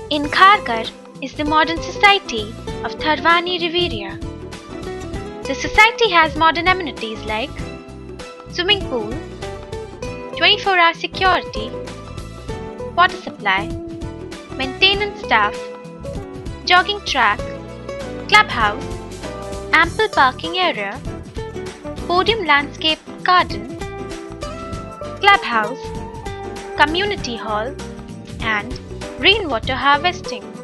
In Kharghar is the modern society of Tharwani Riviera. The society has modern amenities like swimming pool, 24-hour security, water supply, maintenance staff, jogging track, clubhouse, ample parking area, podium landscape garden, clubhouse, community hall, and rainwater harvesting.